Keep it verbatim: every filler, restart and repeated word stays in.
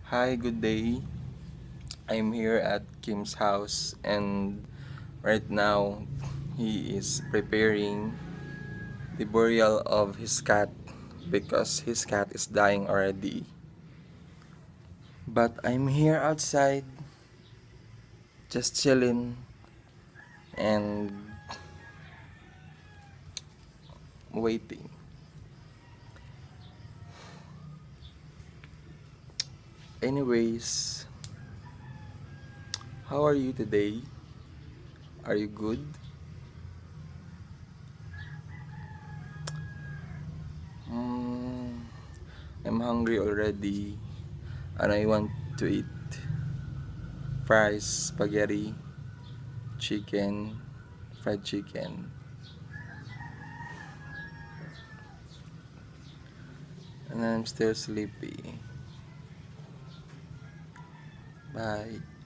Hi, good day. I'm here at Kim's house, and right now he is preparing the burial of his cat because his cat is dying already. But I'm here outside just chilling and waiting. Anyways, how are you today? Are you good? Mm, I'm hungry already and I want to eat fries, spaghetti, chicken, fried chicken, and I'm still sleepy. Bye.